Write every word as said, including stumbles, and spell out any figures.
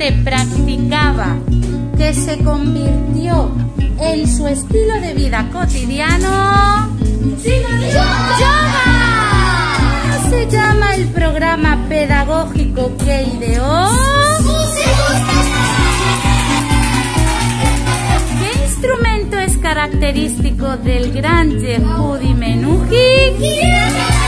constante practicaba, que se convirtió en su estilo de vida cotidiano. ¡Yoga! ¿Cómo se llama el programa pedagógico que ideó? ¿Qué instrumento es característico del gran Yehudi Menuhin?